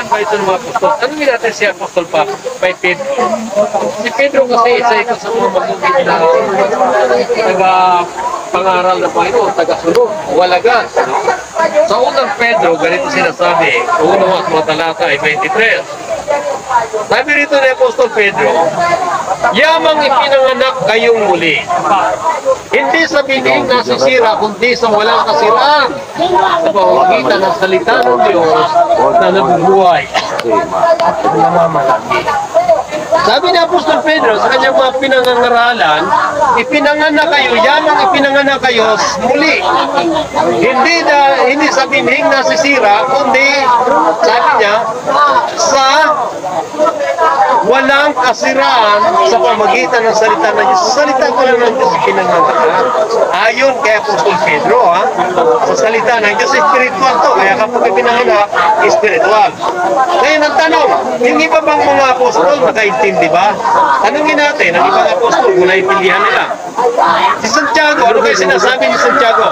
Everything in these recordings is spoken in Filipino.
saan ba ito ng mga apostol? Tanungin natin si Apostol pa, by Pedro. Si Pedro kasi isa ito sa mga magugit na taga-pangaral ng Panginoon, taga-sunod, walagas. No? Sa unang Pedro, ganito sinasabi, unang at mga talata ay 23. Sabi rito ni Apostol Pedro, yamang ipinanganak kayong muli. Hindi sa bining nasisira, kundi sa walang kasiraan. Sa pamamagitan ng salita ng Diyos na nabubuhay. Sabi ni Apostol Pedro sa kanyang mga pinangangaralan, ipinanganak kayo, yamang ipinanganak kayo muli. Hindi sa bining nasisira, kundi, sabi niya, sa walang kasiraan sa pamagitan ng salita ng Diyos. Sa salita ko lang ng Diyos pinanganak. Ayon kay Apostol Pedro, sa salita ng Diyos, spiritual to. Kaya kapag pinanganak, spiritual. Ngayon ang tanong, yung iba bang mga apostol nakaintindi ba? Tanungin natin, ang ibang apostol kung naintindihan nila. Si Santiago, ano kayo sinasabi ni Santiago?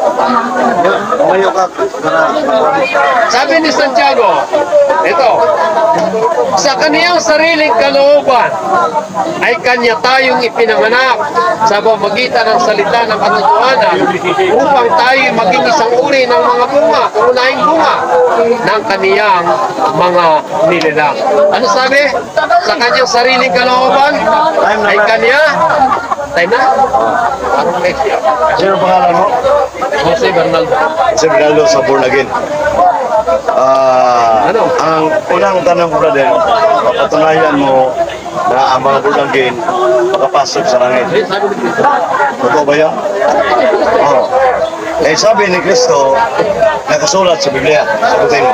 Sabi ni Santiago, ito, sa kaniyang sariling kalooban ay kanya tayong ipinanganak sa pamamagitan ng salita ng katotohanan upang tayo maging isang uri ng mga bunga, unahing bunga ng kaniyang mga nilalang. Ano sabi? Sa kanyang sariling kalooban ay kanya time na? Anong next year? Sino pangalan mo? Jose Bernaldo. Jose Bernaldo sa Born Again. Ang unang tanong ko brother, papatunayan mo na ang mga Born Again makapasok sa langit. Totoo ba yan? Oo. Eh sabi ni Kristo, nakasulat sa Biblia. Sagutin mo.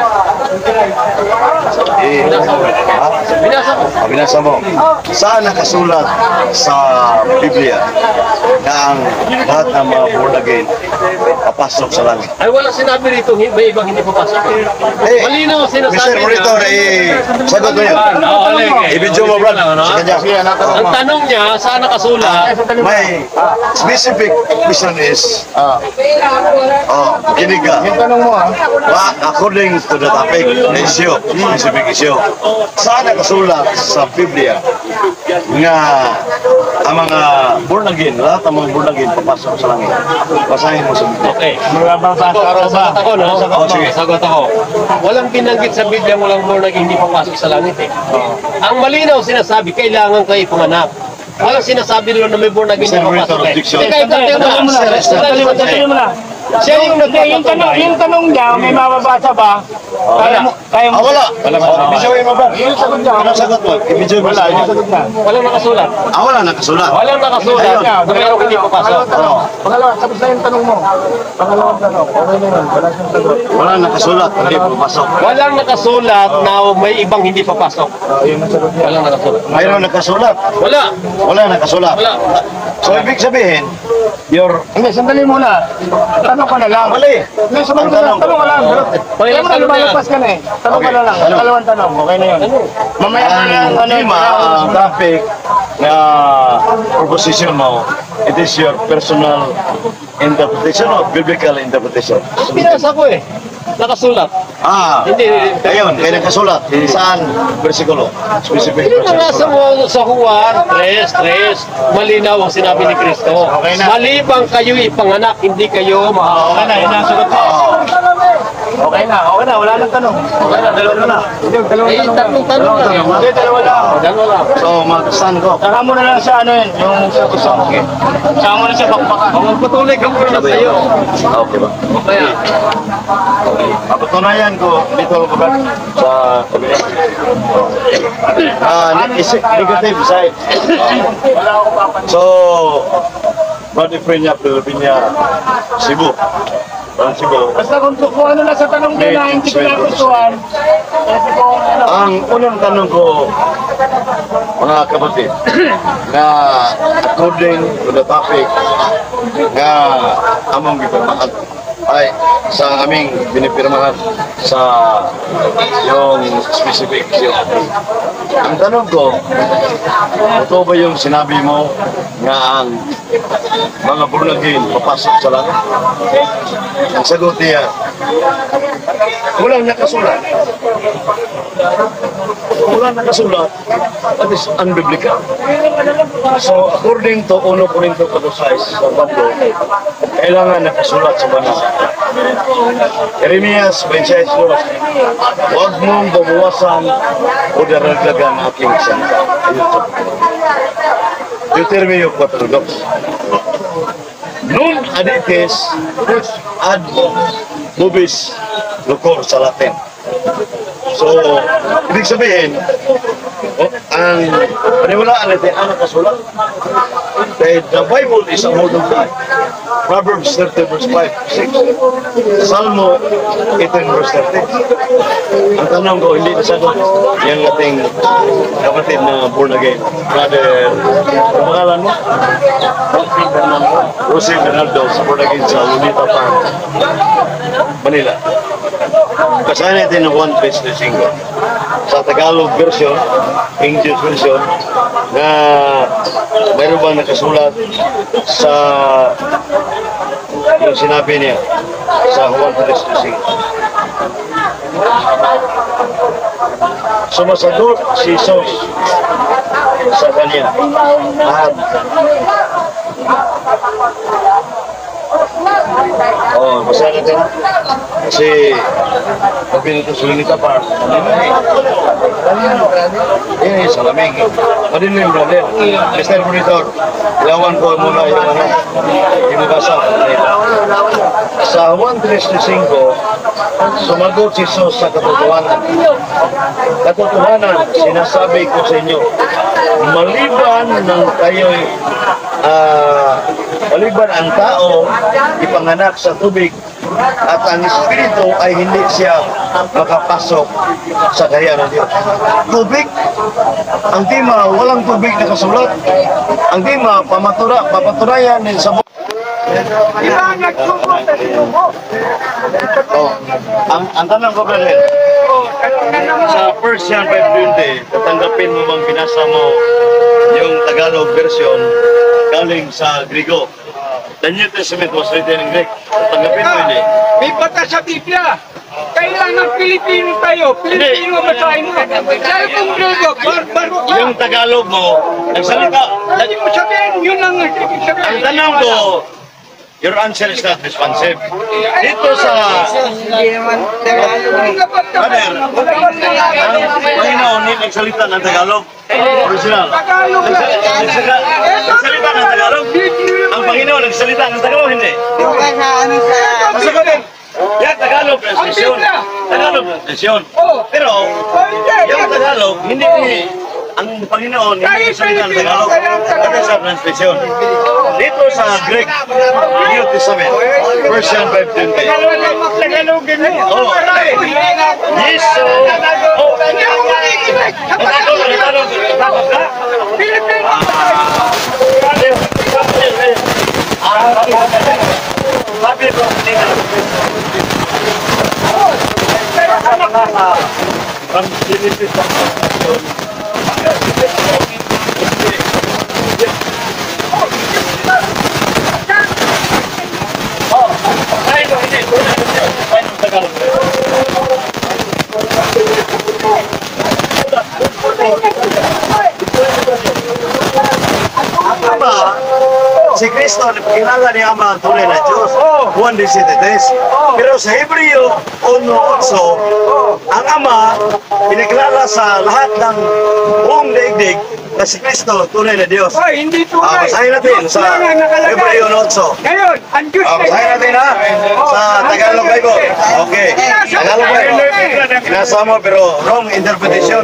Binasa mo. Saan nakasulat sa Biblia na ang lahat ng mga born again papasok sa langit? Ay wala sinabi rito, may ibang hindi papasok. Malinaw sinasabi Mr. Monitor, sagot mo yun. I-video mo, Brad. Sa kanya. Ang tanong niya, saan nakasulat? May specific question is, kinig ka. Yung tanong mo According to the topic, issue, specific issue, saan nakasulat sa Biblia nga ang mga born again, lahat ng mga born again papasok sa langit? Basahin mo sa Biblia. Okay. Sagot ako, no? Sige. Sagot ako. Walang binanggit sa Biblia, walang born again, hindi papasok sa langit eh. Ang malinaw sinasabi, kailangan kayo ipanganak. Walang sinasabi doon na may born again na papasok eh. Dali mo na. Siya yung tanong niya, may mababasa ba? Kaya mo. Wala. Ibigay mo ba? Yung sagot niya. Anong sagot mo? Ibigay mo sa Yung sagot niya. Walang nakasulat. Wala nakasulat. Walang nakasulat na mayroong hindi papasok. Pangalawa, tapos na yung tanong mo. Pangalawang tanong. Okay na yun. Wala siyang sagot. Wala nakasulat. Hindi pumasok. Walang nakasulat na may ibang hindi papasok. Yun ang sagot niya. Walang nakasulat. Mayroon nakasulat. Wala. Wala nakasulat. Wala. So, ibig sabihin, Hindi, sandali muna. Tanong ka na lang. mali. Hindi, sumagot ka lang. Tanong ka lang. Kaya mo na lumalagpas ka na eh. Tanong ka na lang. Pangalawang tanong. Okay na yun. Mamaya ka lang. Ang topic na proposition mo, it is your personal interpretation or biblical interpretation? Binasa ko eh. Nakasulat. Hindi. Ayun, kaya nakasulat. Saan versikulo? Specific Hindi nabasa versikulo. mo sa Juan 3:3, malinaw ang sinabi ni Kristo. Malibang kayo ipanganak, hindi kayo Okay na, yun ang sagot mo. Okay na, wala nang tanong. Okay na, dalawa na. Hindi, dalawang tanong. tatlong tanong lang. Hindi, dalawa lang. Dalawa lang. So, mag-stand ko. Saka mo na lang sa ano yun, yung sa gusto mo. Saka mo na sa bakbakan. Magpatuloy ka muna sa iyo. Okay ba? Kaya, Patunayan ko dito sa negative side. So, Brother Frenia, Pilipina, Cebu. Parang Cebu. Basta kung ano na sa tanong niya na hindi ko nagustuhan, kasi kung ano. Ang unang tanong ko, mga kapatid, na according to the topic, na among ay sa aming binipirmahan sa yung specific issue. Ang tanong ko, ito ba yung sinabi mo nga ang mga born again papasok sa langit? Ang sagot niya, walang nakasulat. Walang nakasulat, that is unbiblical. So, according to 1 Corinto 4:6 sa Pablo, kailangan nakasulat sa banal. Jeremias 26:2, huwag mong babawasan o daragdagan ang aking salita. Deuteronomio 4:2. Nun adites ad nubis lucor sa Latin. So, ibig sabihin, ang paniwalaan natin ang nakasulat. The Bible is a word of God. Proverbs 30 verse 5, 6. Salmo 18 verse 30. Ang tanong ko, hindi nasagot yung ating kapatid na born again. Brother, ang pangalan mo? Jose Bernardo, sa born again sa Lunita Park, Manila. Kasama natin ng 1:5 sa Tagalog version, English version, na mayroon bang nakasulat sa yung sinabi niya sa 1:5. Sumasagot si Jesus sa kanya at basa natin kasi pag pinatusulin nito pa sa lamig madilim brother Mr. Monitor ilawan ko muna yung inubasa sa 1:35 sumagot si Jesus sa katotohanan, sinasabi ko sa inyo maliban ng kayo'y maliban ang tao ipanganak sa tubig at ang Espiritu ay hindi siya makapasok sa kaya ng Diyos. Tubig? Ang tema, walang tubig na kasulat. Ang tema, papaturayan din sa ang tanong ko brother, sa 1 John 5:20, tatanggapin mo bang binasa mo yung Tagalog version galing sa Grigo? The New Testament was written in Greek. Tatanggapin mo hindi? May bata sa Biblia. Kailangan Pilipino tayo. Pilipino basahin mo. Dahil kung Grego, barbaro ka. Yung Tagalog mo, nagsalita. Hindi mo sabihin, yun ang sabihin. Ang tanong ko, your answer is not responsive. Dito sa Brother, ang Panginoon hindi nagsalita ng Tagalog. Original. Nagsalita ng Tagalog. Ang Panginoon nagsalita ng Tagalog, hindi. Masagutin. Yan, Tagalog translation. Tagalog translation. Pero, yung Tagalog, hindi ang Panginoon hindi nagsalita ng Tagalog. Ito sa translation. Dito sa Greek, New Testament, 1 John 5:20. Yes, so, si Kristo, kilala ni Ama ang tunay na Diyos. Juan 17. Pero sa Hebreo 1:8, ang Ama pinakilala sa lahat ng buong daigdig na si Kristo tunay na Diyos. Hindi tunay. Basahin natin sa Hebreo 1:8. Ngayon, ang Diyos Basahin natin ha, sa Tagalog Bible. Okay, Tagalog Bible. Inasa mo pero wrong interpretation.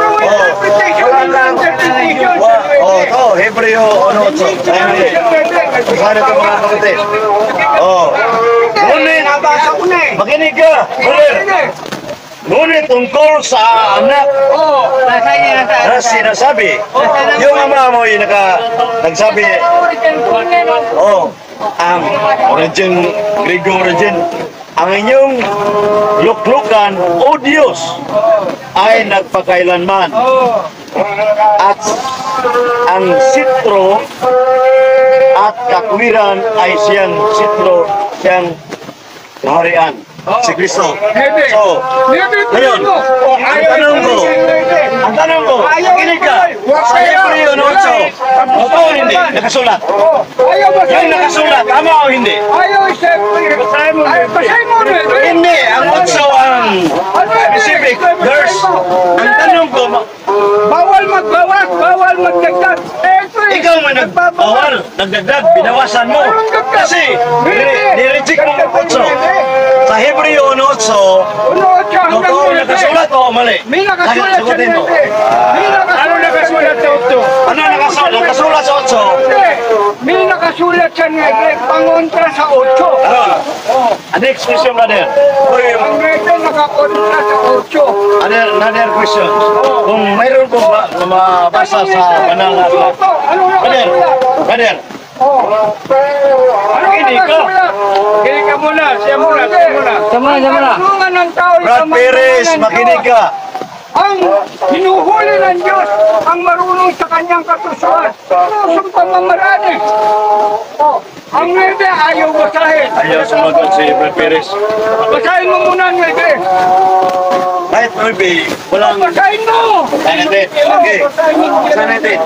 Ito, Hebreo 1:8. Basahin natin mga kapatid. Ngunit, makinig ka, brother. Ngunit tungkol sa anak na sinasabi, yung ama mo yung nagsabi, ang origin, Griego origin, ang inyong luklukan o Diyos ay nagpakailanman. At ang sitro at katwiran ay siyang sitro, siyang kaharian, si Kristo. So, ngayon, ang tanong ko, kinig ka, sa Hebreo 8, totoo o hindi, nakasulat. Ayaw ba Yung nakasulat, tama o hindi? Ayaw siyempre. Basahin mo rin. Hindi, ang 8 ang specific verse. Ang tanong ko, Bawal magbawas, bawal magdagdag. ikaw man nagbawal, nagdagdag, binawasan mo. Kasi, nireject mo ang 8. Sa Hebreo 8, totoo nakasulat o mali? May nakasulat sa Sagutin mo. Ano nakasulat sa 8? Ano nakasulat? Nakasulat sa 8. Hindi. May nakasulat sa Nege, pangontra sa 8. Ano? Next question, brother. Ang Nege nakakontra sa 8. Another question. Kung mayroon kong mabasa sa banal na aklat. Ano nakasulat? Brother, Ano nakasulat? Kinig ka muna, siya muna. Tulungan ng tao Brad Perez, makinig ka. Ang hinuhuli ng Diyos ang marunong sa kanyang katusuan. Kusong pamamaraan eh. Ang Nebe ayaw basahin. Ayaw sumagot si Brad Perez. Basahin mo muna ang Nebe. Kahit maybe, walang... Basahin mo! Basahin natin. Okay. Basahin natin.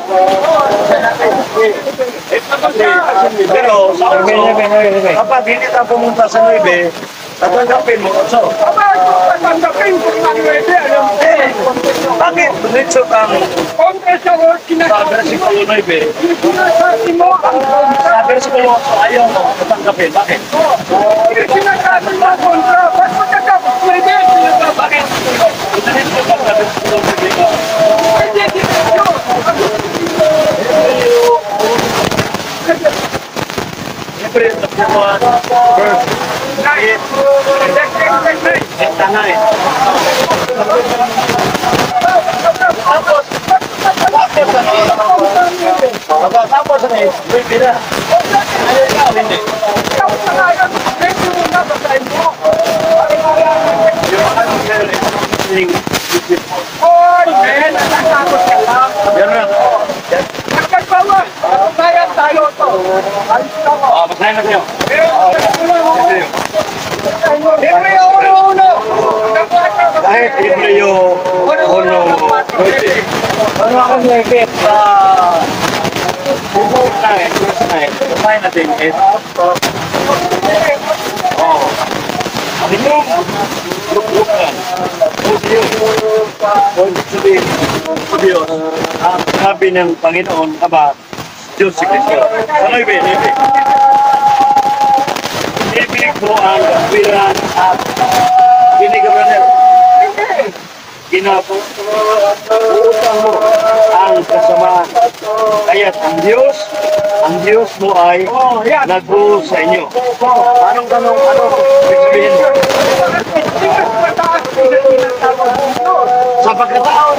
Pero, sa kapag hindi tayo pumunta sa 9, tatanggapin mo 8. Aba, tatanggapin ko ng Nebe. Alam ko. Bakit? Diretso kang Kontra sa sa versikulo 9. sinasabi mo ang kontra. Sa versikulo 8, ayaw mo tatanggapin. Bakit? Yung sinasabi mo kontra. Ba't mo tatapos Nebe? Bakit? Diretso ka sa versikulo 9. Hindi, diretso. Siyempre, nagpuan, verse 8, tapos ano eh, may pira. Ayaw ikaw, hindi. Yan na. Basahin na kayo. Kahit Hebreo 1:20. Ano ako nagkip sa verse 9, basahin natin is ang inyong luklukan o Diyos o sabihin o Diyos ang sabi ng Panginoon aba Diyos si Kristo. Ano ibig? Ibig mo ang kapiran at kinig ka brother. Ginaputang mo ang kasamaan. Kaya't ang Diyos mo ay nagbuo sa inyo. Anong ibig sabihin? Sa pagkatao